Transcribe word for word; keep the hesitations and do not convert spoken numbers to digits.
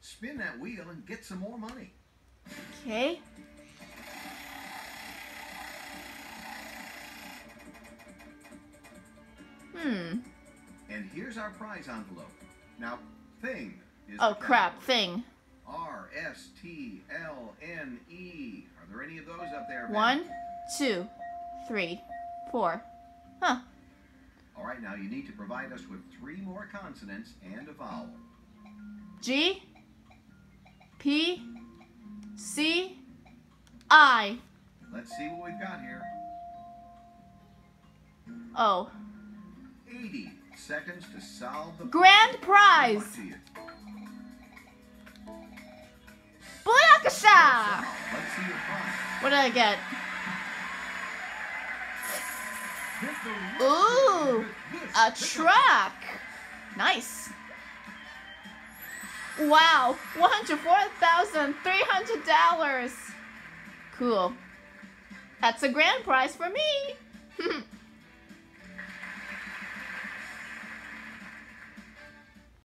Spin that wheel and get some more money. Okay. Hmm. And here's our prize envelope. Now, thing is Oh the crap, category. thing. R S T L N E. Are there any of those up there, Ben? One, two, three, four. Huh. All right, now you need to provide us with three more consonants and a vowel. G, P, C, I. Let's see what we've got here. Oh. eighty seconds to solve the Grand puzzle. prize. Good luck to you. Booyakasha! Let's see your prize. What did I get? Ooh, a truck. Nice. Wow, one hundred four thousand three hundred dollars. Cool. That's a grand prize for me.